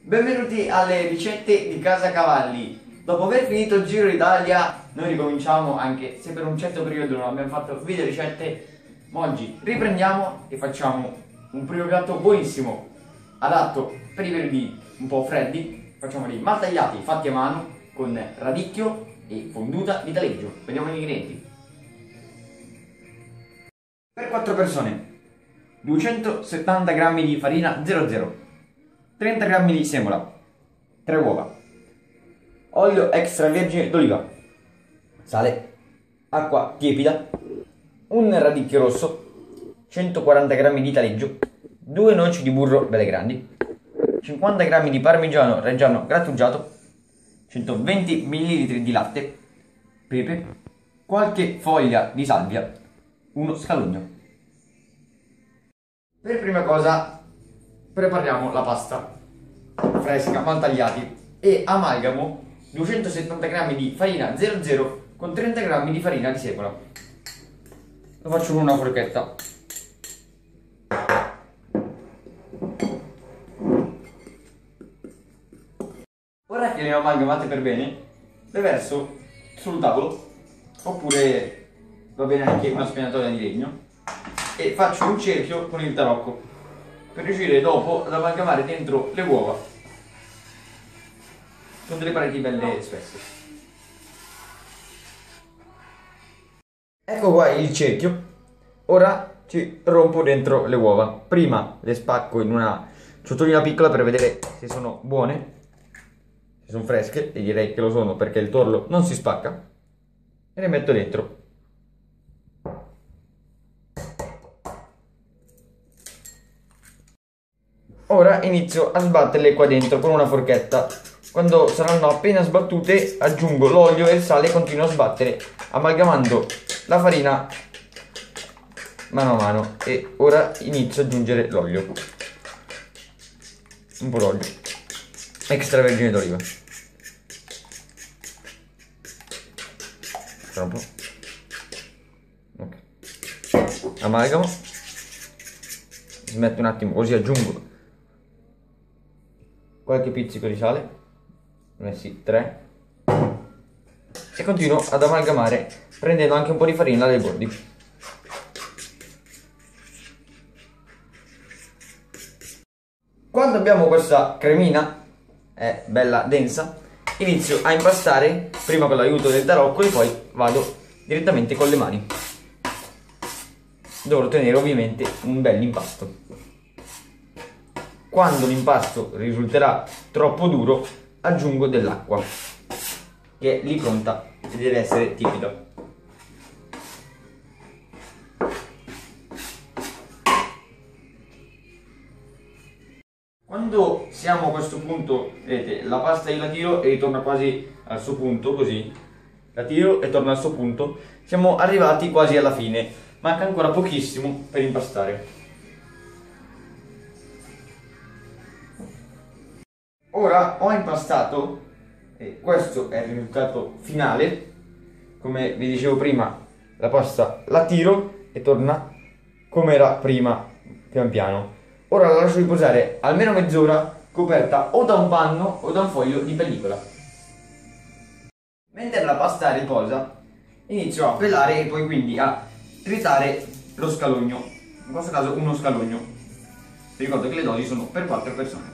Benvenuti alle ricette di Casa Cavalli. Dopo aver finito il Giro d'Italia, noi ricominciamo, anche se per un certo periodo non abbiamo fatto video ricette, ma oggi riprendiamo e facciamo un primo piatto buonissimo, adatto per i periodi un po' freddi. Facciamo dei maltagliati fatti a mano con radicchio e fonduta di taleggio. Vediamo gli ingredienti. Per 4 persone, 270 g di farina 00, 30 g di semola, 3 uova, olio extravergine d'oliva, sale, acqua tiepida, un radicchio rosso, 140 g di taleggio, 2 noci di burro belle grandi, 50 g di parmigiano reggiano grattugiato, 120 ml di latte, pepe, qualche foglia di salvia, uno scalogno. Per prima cosa prepariamo la pasta fresca, maltagliati, e amalgamo 270 g di farina 00 con 30 g di farina di semola. Lo faccio con una forchetta. Ora che le ho amalgamate per bene, le verso sul tavolo, oppure va bene anche una spianatoia di legno, e faccio un cerchio con il tarocco per riuscire dopo ad amalgamare dentro le uova con delle pareti belle spesse. Ecco qua il cerchio. Ora ci rompo dentro le uova. Prima le spacco in una ciotolina piccola per vedere se sono buone, se sono fresche, e direi che lo sono perché il torlo non si spacca, e le metto dentro. Ora inizio a sbatterle qua dentro con una forchetta. Quando saranno appena sbattute aggiungo l'olio e il sale e continuo a sbattere, amalgamando la farina mano a mano. E ora inizio ad aggiungere l'olio, un po' d'olio extravergine d'oliva, un po'. Ok. Amalgamo, smetto un attimo, così aggiungo qualche pizzico di sale, messi 3, e continuo ad amalgamare prendendo anche un po' di farina dai bordi. Quando abbiamo questa cremina, è bella densa, inizio a impastare prima con l'aiuto del tarocco e poi vado direttamente con le mani. Devo ottenere ovviamente un bel impasto. Quando l'impasto risulterà troppo duro, aggiungo dell'acqua, che è lì pronta e deve essere tiepida. Quando siamo a questo punto, vedete, la pasta io la tiro e ritorna quasi al suo punto, così. La tiro e torna al suo punto. Siamo arrivati quasi alla fine, manca ancora pochissimo per impastare. Ora ho impastato e questo è il risultato finale. Come vi dicevo prima, la pasta la tiro e torna come era prima, pian piano. Ora la lascio riposare almeno mezz'ora, coperta o da un panno o da un foglio di pellicola. Mentre la pasta riposa, inizio a pelare e poi quindi a tritare lo scalogno, in questo caso uno scalogno. Vi ricordo che le dosi sono per 4 persone.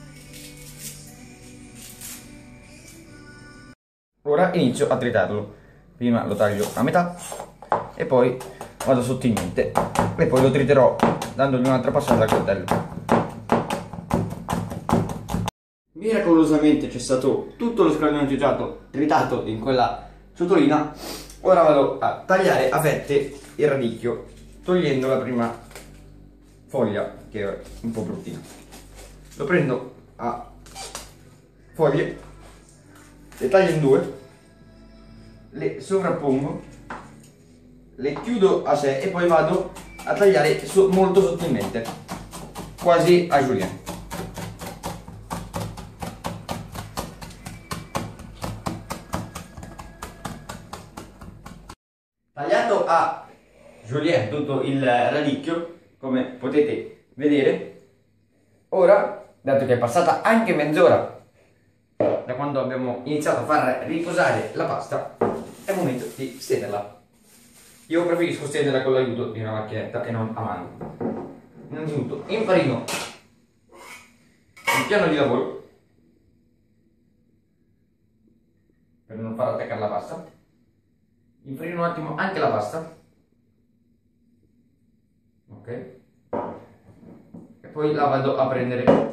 Ora inizio a tritarlo. Prima lo taglio a metà e poi vado sottilmente, e poi lo triterò dandogli un'altra passata al coltello. Miracolosamente c'è stato tutto lo scalogno tritato in quella ciotolina. Ora vado a tagliare a fette il radicchio, togliendo la prima foglia che è un po' bruttina. Lo prendo a foglie, le taglio in due, le sovrappongo, le chiudo a sé e poi vado a tagliare molto sottilmente, quasi a julienne. Tagliato a julienne tutto il radicchio, come potete vedere, ora dato che è passata anche mezz'ora da quando abbiamo iniziato a far riposare la pasta, è il momento di stenderla. Io preferisco stenderla con l'aiuto di una macchinetta e non a mano. Innanzitutto infarino il piano di lavoro per non far attaccare la pasta. Infarino un attimo anche la pasta, ok, e poi la vado a prendere.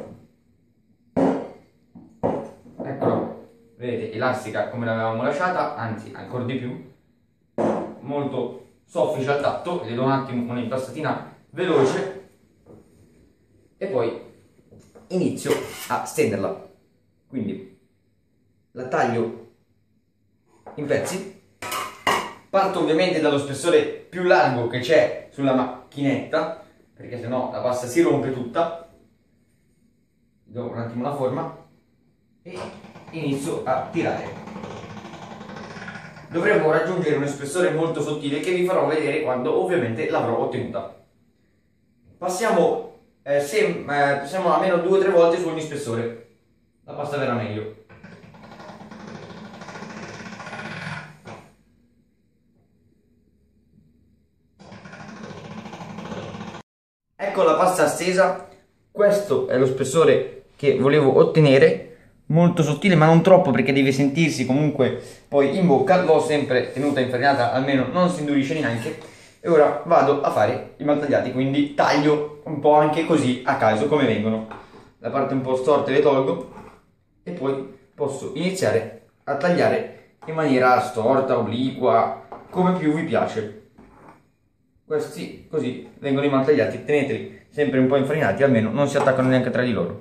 Eccola, vedete, elastica come l'avevamo lasciata, anzi ancora di più, molto soffice al tatto. Le do un attimo un'impastatina veloce e poi inizio a stenderla. Quindi la taglio in pezzi. Parto ovviamente dallo spessore più largo che c'è sulla macchinetta, perché sennò la pasta si rompe tutta. Do un attimo la forma e inizio a tirare. Dovremmo raggiungere uno spessore molto sottile che vi farò vedere quando ovviamente l'avrò ottenuta. Passiamo almeno 2 o 3 volte su ogni spessore, la pasta verrà meglio. Ecco la pasta stesa, questo è lo spessore che volevo ottenere, molto sottile ma non troppo perché deve sentirsi comunque poi in bocca. L'ho sempre tenuta infarinata, almeno non si indurisce neanche. E ora vado a fare i maltagliati, quindi taglio un po' anche così a caso come vengono. La parte un po' storte le tolgo e poi posso iniziare a tagliare in maniera storta, obliqua, come più vi piace. Questi così vengono imantagliati, teneteli sempre un po' infarinati, almeno non si attaccano neanche tra di loro.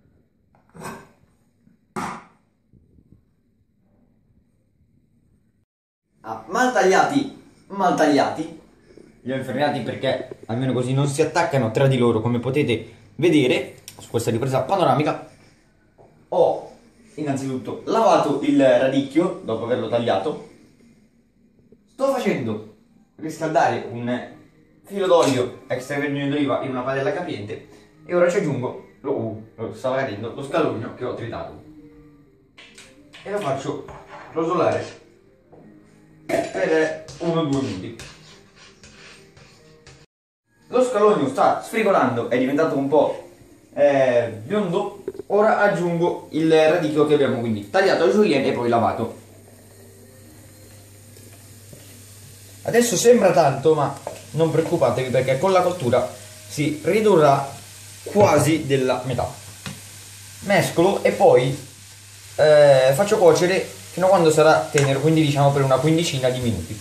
Maltagliati, li ho infarinati perché almeno così non si attaccano tra di loro, come potete vedere su questa ripresa panoramica. Ho innanzitutto lavato il radicchio dopo averlo tagliato. Sto facendo riscaldare un filo d'olio extravergine d'oliva in una padella capiente e ora ci aggiungo lo scalogno che ho tritato e lo faccio rosolare per 1-2 minuti. Lo scalogno sta sfrigolando, è diventato un po' biondo. Ora aggiungo il radicchio che abbiamo quindi tagliato a julienne e poi lavato. Adesso sembra tanto, ma non preoccupatevi perché con la cottura si ridurrà quasi della metà. Mescolo e poi faccio cuocere fino a quando sarà tenero, quindi diciamo per una quindicina di minuti.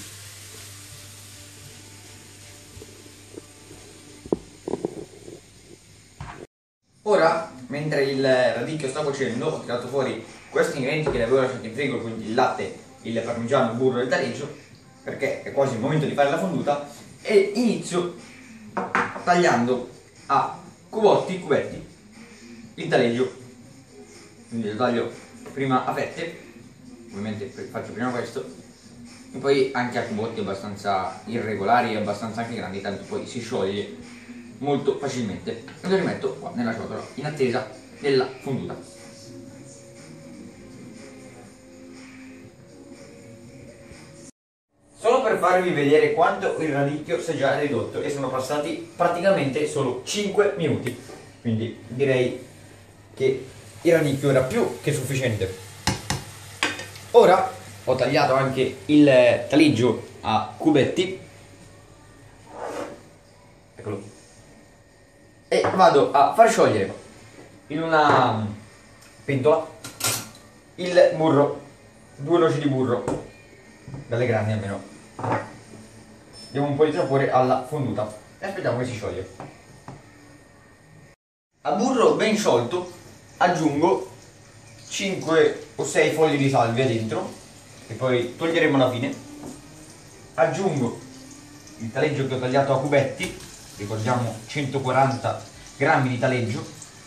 Ora, mentre il radicchio sta cuocendo, ho tirato fuori questi ingredienti che li avevo lasciati in frigo, quindi il latte, il parmigiano, il burro e il taleggio, perché è quasi il momento di fare la fonduta, e inizio tagliando a cubetti il taleggio. Quindi lo taglio prima a fette, ovviamente faccio prima questo, e poi anche a cubetti abbastanza irregolari e abbastanza anche grandi, tanto poi si scioglie molto facilmente, e lo rimetto qua nella ciotola in attesa della fonduta. Solo per farvi vedere quanto il radicchio si è già ridotto, e sono passati praticamente solo 5 minuti, quindi direi che il radicchio era più che sufficiente. Ora ho tagliato anche il taleggio a cubetti, eccolo, e vado a far sciogliere in una pentola il burro, 2 noci di burro, dalle grandi almeno. Diamo un po' di sapore alla fonduta e aspettiamo che si scioglie. A burro ben sciolto aggiungo 5 o 6 foglie di salvia dentro, che poi toglieremo alla fine. Aggiungo il taleggio che ho tagliato a cubetti, ricordiamo 140 grammi di taleggio.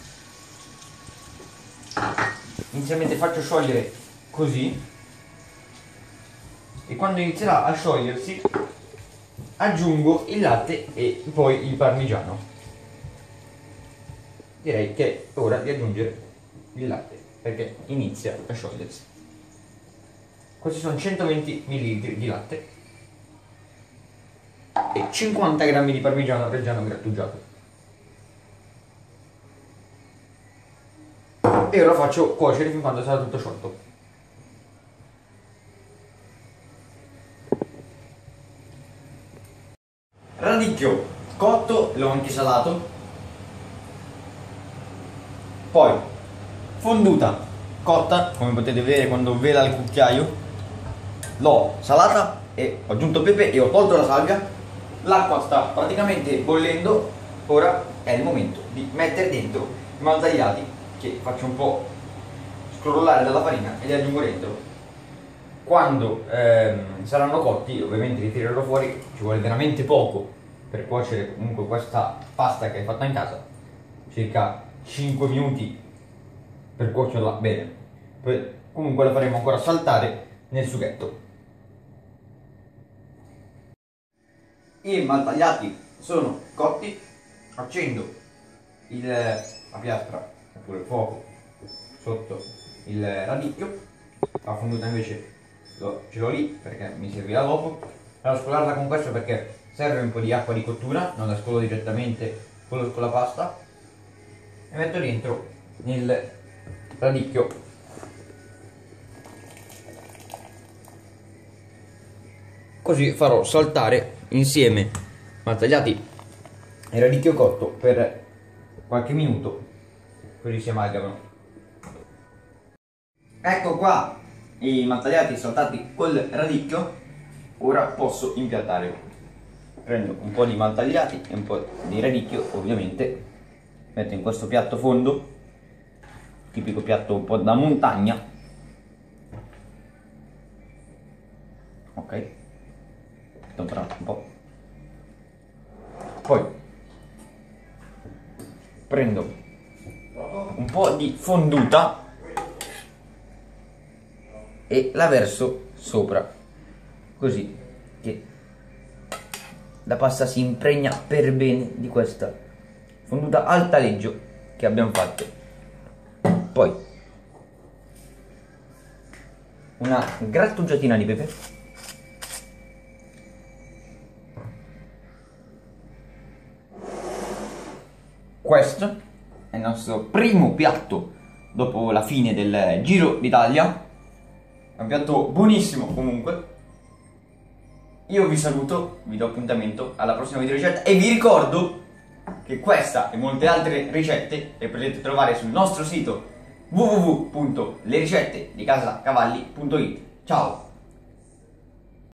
Inizialmente faccio sciogliere così, e quando inizierà a sciogliersi aggiungo il latte e poi il parmigiano. direi che è ora di aggiungere il latte perché inizia a sciogliersi. Questi sono 120 ml di latte e 50 g di parmigiano reggiano grattugiato. E ora faccio cuocere fin quando sarà tutto sciolto. Radicchio cotto, l'ho anche salato. Poi fonduta cotta, come potete vedere quando vela il cucchiaio. L'ho salata e ho aggiunto pepe e ho tolto la salvia. L'acqua sta praticamente bollendo. Ora è il momento di mettere dentro i maltagliati che faccio un po' scrollare dalla farina e li aggiungo dentro. Quando saranno cotti, ovviamente li tirerò fuori, ci vuole veramente poco per cuocere comunque questa pasta che hai fatta in casa, circa 5 minuti per cuocerla bene. Poi comunque la faremo ancora saltare nel sughetto. I maltagliati sono cotti, accendo la piastra oppure il fuoco sotto il radicchio. La fonduta invece ce l'ho lì perché mi servirà dopo. Vado a scolarla con questo perché serve un po' di acqua di cottura, non la scolo direttamente con la pasta, e metto dentro il radicchio. Così farò saltare insieme maltagliati e radicchio cotto per qualche minuto, così si amalgamano. Ecco qua i maltagliati saltati col radicchio. Ora posso impiattare. Prendo un po' di maltagliati e un po' di radicchio, ovviamente metto in questo piatto fondo, tipico piatto un po' da montagna. Ok, un po'. Poi prendo un po' di fonduta e la verso sopra, così che la pasta si impregna per bene di questa fonduta al taleggio che abbiamo fatto. Poi una grattugiatina di pepe, questo è il nostro primo piatto dopo la fine del Giro d'Italia. È un piatto buonissimo comunque. Io vi saluto, vi do appuntamento alla prossima video ricetta e vi ricordo che questa e molte altre ricette le potete trovare sul nostro sito www.lericetteDiCasaCavalli.it. Ciao!